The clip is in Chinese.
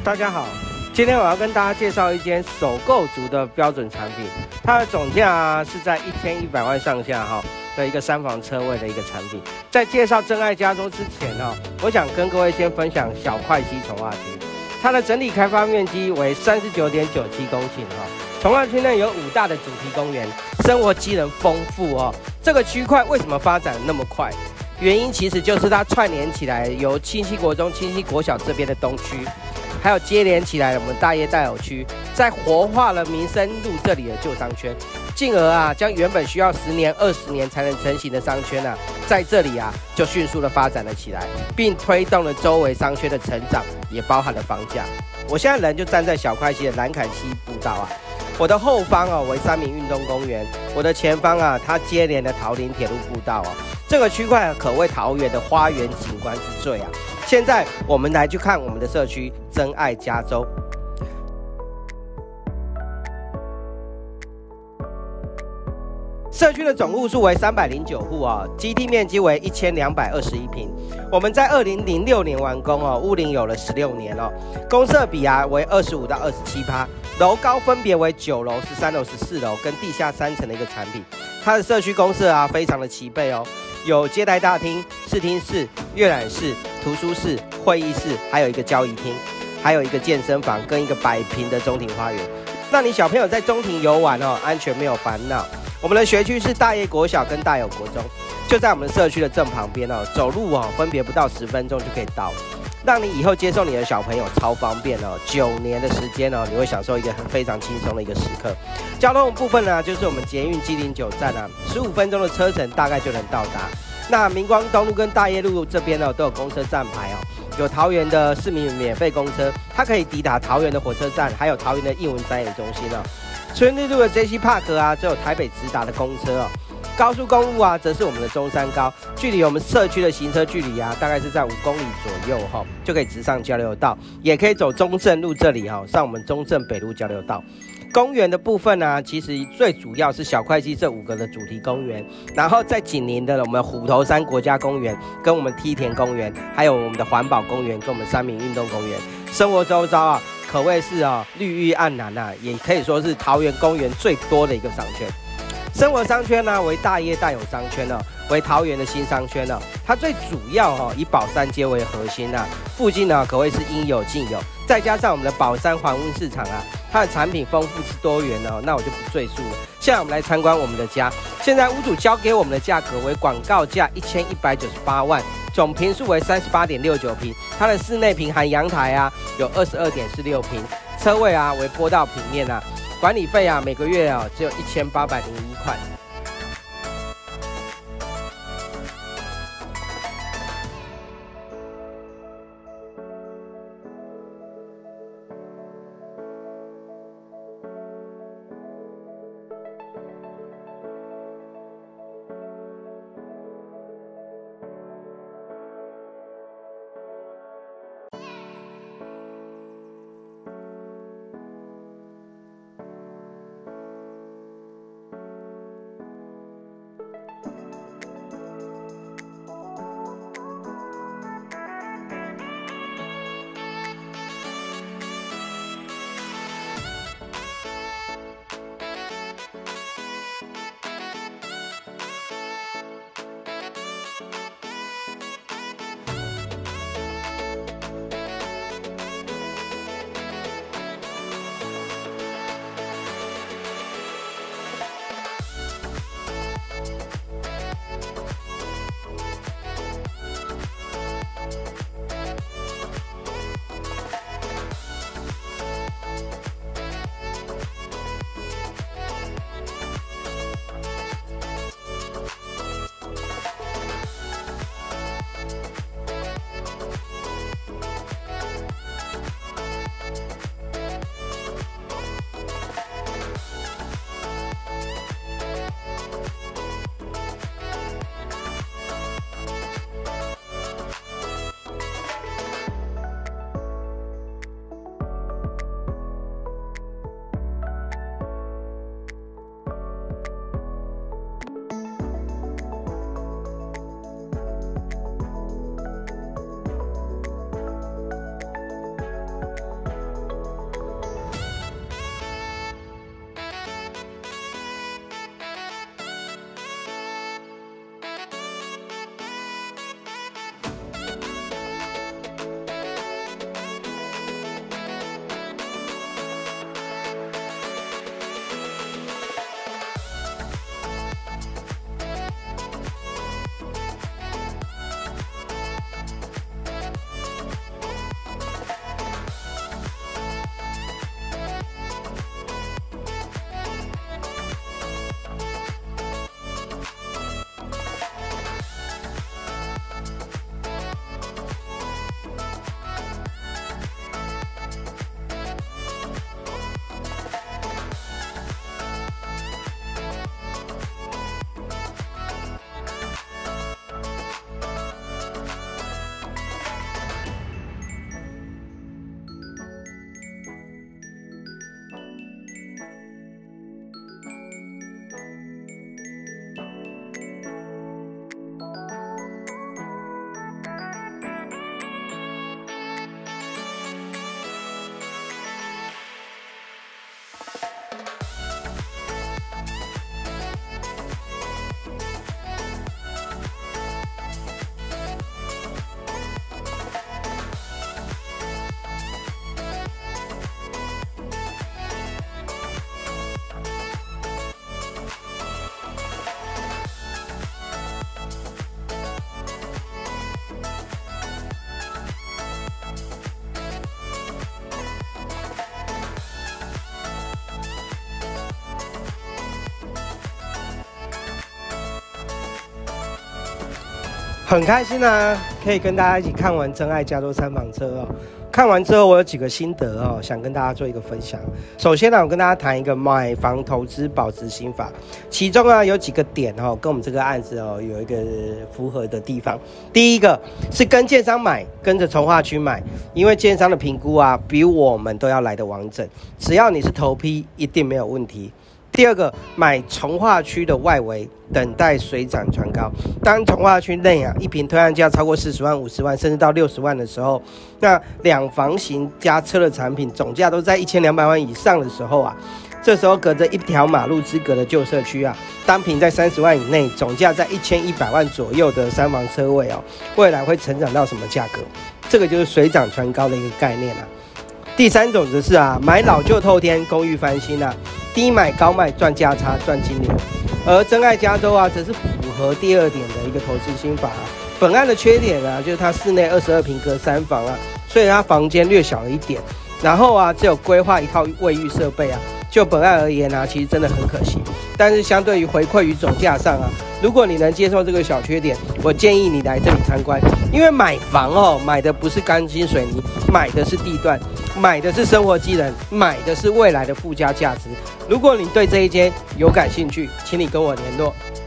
大家好，今天我要跟大家介绍一间首购族的标准产品，它的总价是在1100万上下的一个3房车位的一个产品。在介绍真爱加州之前我想跟各位先分享小块溪从化区，它的整体开发面积为39.97公顷从化区内有5大的主题公园，生活机能丰富这个区块为什么发展得那么快？原因其实就是它串联起来由清溪国中、清溪国小这边的东区，还有接连起来我们大业大有区，在活化了民生路这里的旧商圈，进而将原本需要10年、20年才能成型的商圈在这里就迅速的发展了起来，并推动了周围商圈的成长，也包含了房价。我现在人就站在小块溪的兰坎溪步道我的后方为三民运动公园，我的前方它接连的桃林铁路步道这个区块可谓桃园的花园景观之最现在我们来去看我们的社区真爱加州。社区的总户数为309户基地面积为1221平。我们在2006年完工屋龄有了16年公设比为25到27%，楼高分别为9楼、13楼、14楼跟地下3层的一个产品。它的社区公设非常的齐备有接待大厅、视听室、阅览室、图书室、会议室，还有一个交易厅，还有一个健身房跟一个100坪的中庭花园，让你小朋友在中庭游玩安全没有烦恼。我们的学区是大业国小跟大有国中，就在我们社区的正旁边走路分别不到10分钟就可以到，让你以后接送你的小朋友超方便9年的时间你会享受一个非常轻松的一个时刻。交通部分就是我们捷运基林9站15分钟的车程大概就能到达。那明光东路跟大业路这边都有公车站牌有桃园的市民免费公车，它可以抵达桃园的火车站，还有桃园的艺文展演中心春日路的 JC Park 只有台北直达的公车高速公路则是我们的中山高，距离我们社区的行车距离大概是在5公里左右就可以直上交流道，也可以走中正路这里上我们中正北路交流道。公园的部分其实最主要是小块溪这5个的主题公园，然后在紧邻的我们虎头山国家公园、跟我们梯田公园，还有我们的环保公园跟我们三民运动公园。生活周遭可谓是绿意盎然也可以说是桃园公园最多的一个商圈。生活商圈为大业大有商圈为桃园的新商圈它最主要以宝山街为核心附近可谓是应有尽有，再加上我们的宝山环温市场它的产品丰富之多元那我就不赘述了。现在我们来参观我们的家，现在屋主交给我们的价格为广告价1198万，总坪数为38.69平，它的室内平含阳台有22.46平，车位为坡道平面管理费每个月只有1801块。 很开心啊，可以跟大家一起看完真爱加州3房车哦。看完之后，我有几个心得哦，想跟大家做一个分享。首先呢，我跟大家谈一个买房投资保值心法，其中啊有几个点哦，跟我们这个案子哦有一个符合的地方。第一个是跟建商买，跟着从化区买，因为建商的评估啊比我们都要来得完整，只要你是头批，一定没有问题。第二个，买从化区的外围，等待水涨船高。当从化区内啊，一坪推案价超过40万、50万，甚至到60万的时候，那两房型加车的产品总价都在1200万以上的时候啊，这时候隔着一条马路之隔的旧社区啊，单坪在30万以内，总价在1100万左右的3房车位哦，未来会成长到什么价格？这个就是水涨船高的一个概念啊。第三种则是啊，买老旧透天，公寓翻新啊，低买高卖赚价差赚金流。而真爱加州啊，则是符合第二点的一个投资心法啊。本案的缺点啊，就是它室内22坪隔3房啊，所以它房间略小了一点。然后啊，只有规划一套卫浴设备啊。就本案而言啊，其实真的很可惜。但是相对于回馈与总价上啊，如果你能接受这个小缺点，我建议你来这里参观。因为买房哦，买的不是钢筋水泥，买的是地段，买的是生活机能，买的是未来的附加价值。如果你对这一间有感兴趣，请你跟我联络。